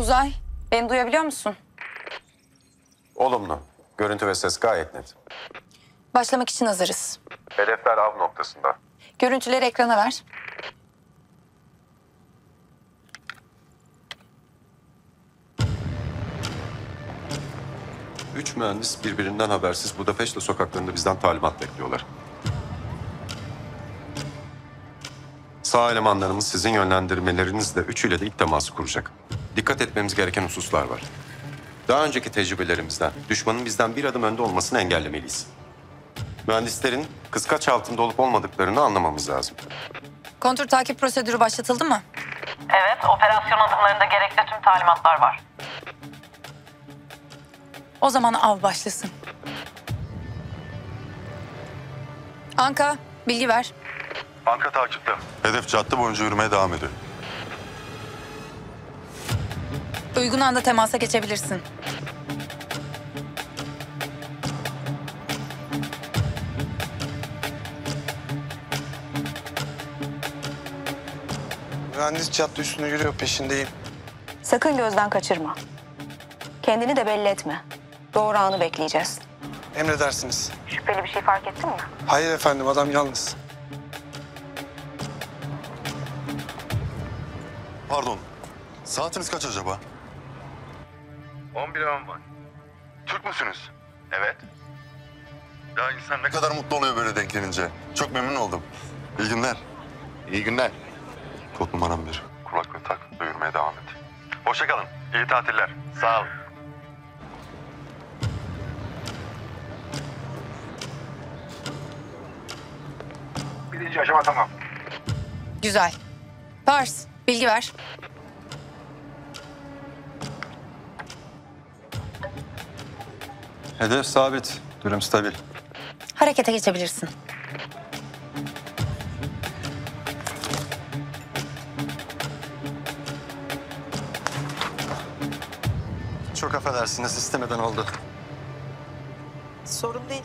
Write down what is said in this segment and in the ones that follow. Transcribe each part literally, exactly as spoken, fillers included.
Uzay, beni duyabiliyor musun? Olumlu. Görüntü ve ses gayet net. Başlamak için hazırız. Hedefler av noktasında. Görüntüleri ekrana ver. Üç mühendis birbirinden habersiz Budapeşte sokaklarında bizden talimat bekliyorlar. Sağ elemanlarımız sizin yönlendirmelerinizle üçüyle de ilk teması kuracak. Dikkat etmemiz gereken hususlar var. Daha önceki tecrübelerimizden düşmanın bizden bir adım önde olmasını engellemeliyiz. Mühendislerin kıskaç altında olup olmadıklarını anlamamız lazım. Kontur takip prosedürü başlatıldı mı? Evet, operasyon adımlarında gerekli tüm talimatlar var. O zaman av başlasın. Anka, bilgi ver. Anka takipte. Hedef cadde boyunca yürümeye devam ediyor. Uygun anda temasa geçebilirsin. Mühendis cadde üstüne yürüyor, peşindeyim. Sakın gözden kaçırma. Kendini de belli etme. Doğru anı bekleyeceğiz. Emredersiniz. Şüpheli bir şey fark ettin mi? Hayır efendim, adam yalnız. Pardon. Saatiniz kaç acaba? on bire on var. Türk müsünüz? Evet. Ya insan ne kadar mutlu oluyor böyle denk gelince. Çok memnun oldum. İyi günler. İyi günler. Kod numaram bir. Kulaklığı tak ve yürümeye devam et. Hoşça kalın. İyi tatiller. Sağ ol. Birinci aşama tamam. Güzel. Pars, bilgi ver. Hedef sabit. Durum stabil. Harekete geçebilirsin. Çok affedersiniz, istemeden oldu. Sorun değil.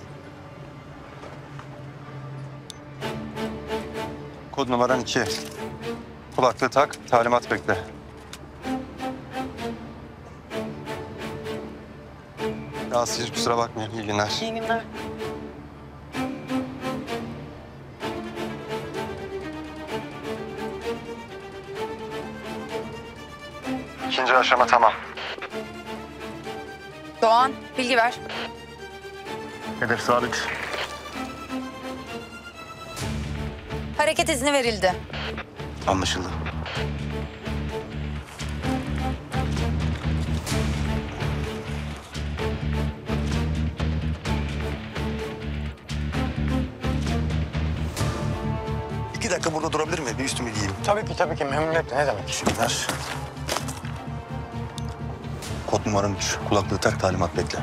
Kod numaran iki. Kulaklığı tak, talimat bekle. Rahatsız, kusura bakmayın. İyi günler. İyi günler. İkinci aşama tamam. Doğan, bilgi ver. Hedef sabit. Hareket izni verildi. Anlaşıldı. İki dakika burada durabilir mi? Bir üstümü giyeyim. Tabii ki tabii ki memnuniyetle, ne demek? Teşekkürler. Kod numaran üç. Kulaklığı tak, talimat bekle.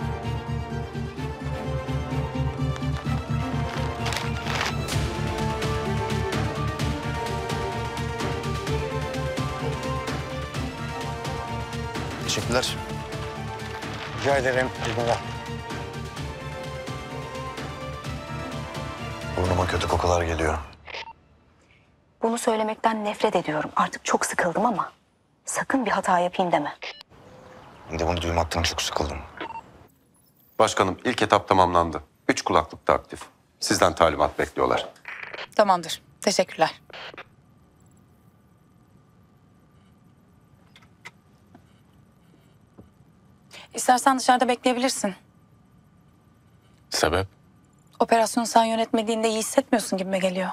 Teşekkürler. Rica ederim. İyi günler. Burnuma kötü kokular geliyor. Bunu söylemekten nefret ediyorum. Artık çok sıkıldım ama sakın bir hata yapayım deme. Ben de bunu duymaktan çok sıkıldım. Başkanım, ilk etap tamamlandı. Üç kulaklık da aktif. Sizden talimat bekliyorlar. Tamamdır. Teşekkürler. İstersen dışarıda bekleyebilirsin. Sebep? Operasyonu sen yönetmediğinde iyi hissetmiyorsun gibime geliyor.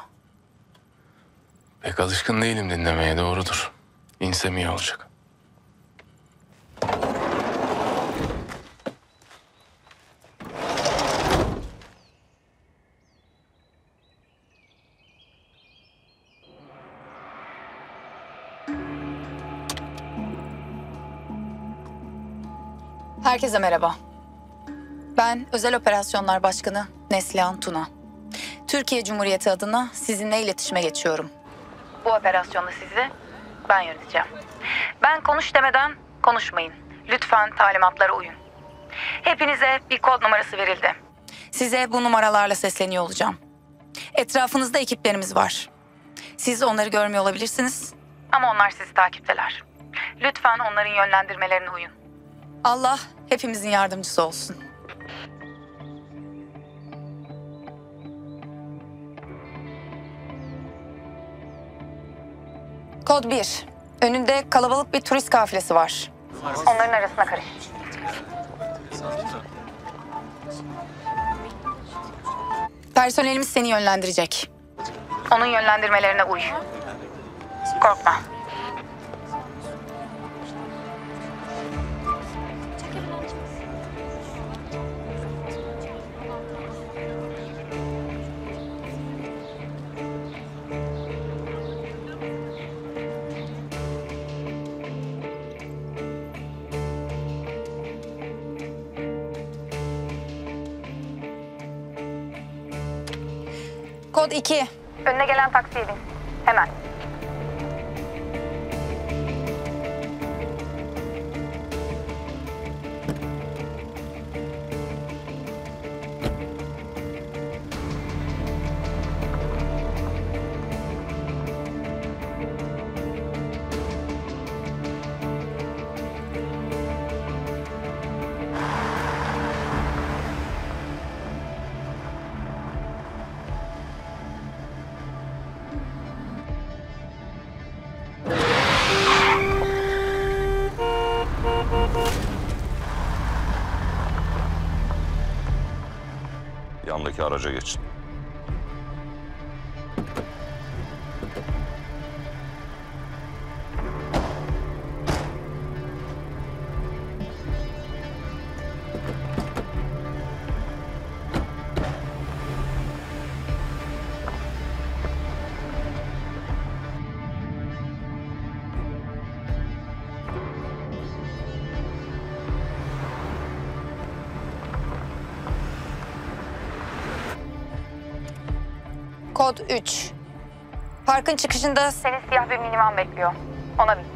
Pek alışkın değilim dinlemeye, doğrudur. İnsem iyi olacak. Herkese merhaba. Ben Özel Operasyonlar Başkanı Neslihan Tuna. Türkiye Cumhuriyeti adına sizinle iletişime geçiyorum. Bu operasyonu sizi ben yöneteceğim. Ben konuş demeden konuşmayın. Lütfen talimatlara uyun. Hepinize bir kod numarası verildi. Size bu numaralarla sesleniyor olacağım. Etrafınızda ekiplerimiz var. Siz onları görmüyor olabilirsiniz ama onlar sizi takipteler. Lütfen onların yönlendirmelerine uyun. Allah hepimizin yardımcısı olsun. Kod bir. Önünde kalabalık bir turist kafilesi var. Onların arasına karış. Personelimiz seni yönlendirecek. Onun yönlendirmelerine uy. Korkma. Kod iki. Önüne gelen taksiye bin. Hemen. Yandaki araca geçin. Kod üç. Parkın çıkışında seni siyah bir minivan bekliyor. Ona bin.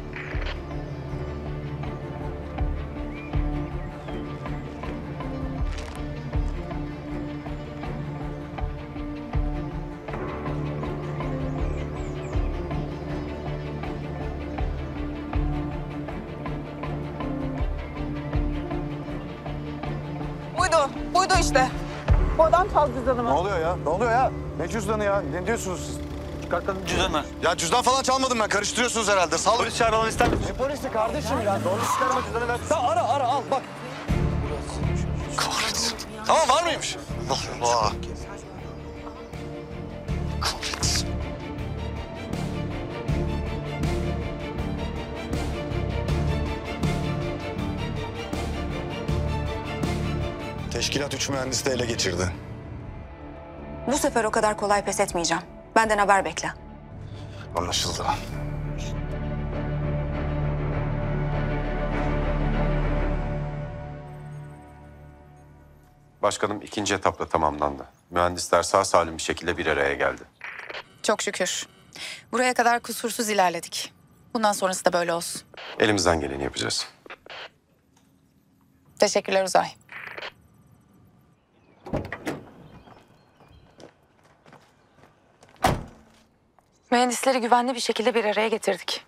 Buydu, buydu işte. Bu adam çaldı cüzdanımı. Ne oluyor ya? Ne oluyor ya? Ne cüzdanı ya? Ne diyorsunuz siz? Çıkartalım cüzdanı. Ya cüzdan falan çalmadım ben. Karıştırıyorsunuz herhalde. Sal. Polis çağıralım ister misin? Ne polisi kardeşim ya? Doğru Çıkarma cüzdanı ver. Tamam ara ara al bak. Kahretsin. Tamam var mıymış? Allah Allah. Kahretsin. Teşkilat üç mühendisi de ele geçirdi. Bu sefer o kadar kolay pes etmeyeceğim. Benden haber bekle. Anlaşıldı. Başkanım ikinci etapta tamamlandı. Mühendisler sağ salim bir şekilde bir araya geldi. Çok şükür. Buraya kadar kusursuz ilerledik. Bundan sonrası da böyle olsun. Elimizden geleni yapacağız. Teşekkürler Uzay. Mühendisleri güvenli bir şekilde bir araya getirdik.